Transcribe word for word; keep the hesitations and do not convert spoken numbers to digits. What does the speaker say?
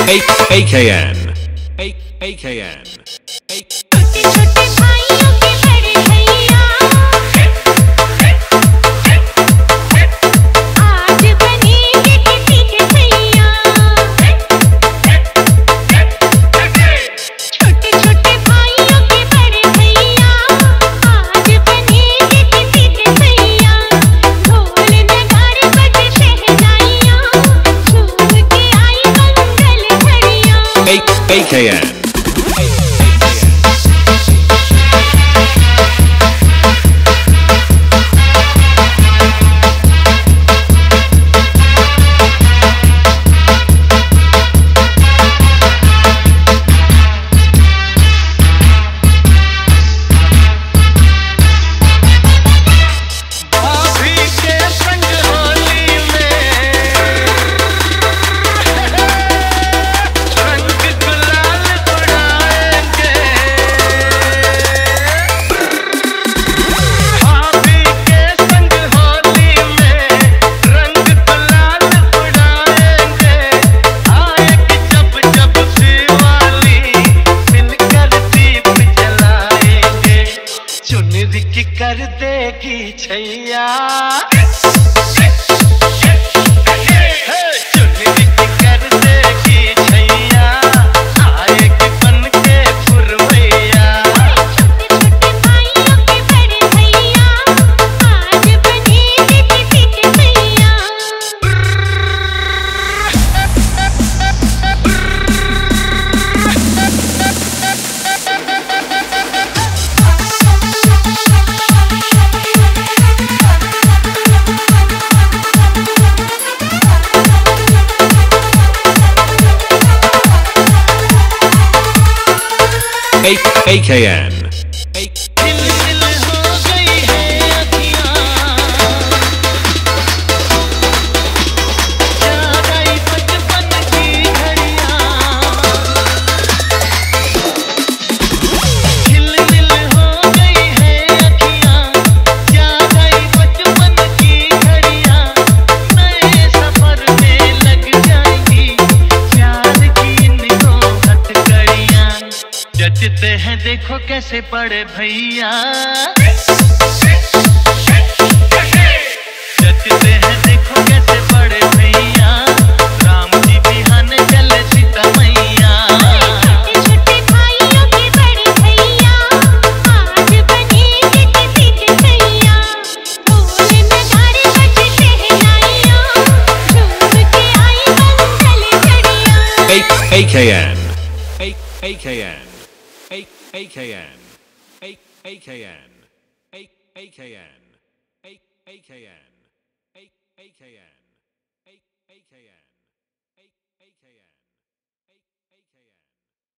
A K N A K N छोटे छोटे भाइयों के बड़े भैया आज बनेंगे किसी के सैया। छोटे छोटे भाइयों के बड़े भैया आज बनेंगे किसी के सैया। ढोल नगाड़े बजे शहनाइयाँ झूम के आई मंगल घड़ियाँ। A K N कर देगी छैया चुनरी कर देगी छैया आएगी बन के फुरवैया। छोटे छोटे भाइयों के बड़े भैया आज बनेंगे किसी के सैया। A K N दिल दिल हो गई है अखियाँ याद आई बचपन की घड़ियाँ। दिल दिल हो गई है अखियाँ याद आई बचपन की घड़ियाँ। नए सफर में लग जाएंगी प्यार की इनको हथकड़ियाँ। जचते हैं देखो कैसे बड़े भैया जचते हैं देखो कैसे बड़े भैया। राम जी बिहान चले सीता मैया। छोटे छोटे भाइयों के बड़े भैया आज बनेंगे किसी के सैया। ढोल नगाड़े बजे शहनाइयाँ झूम के आई मंगल घड़ियाँ। A K N A K N A K N A K N A K N. A K N A K N A K N A K N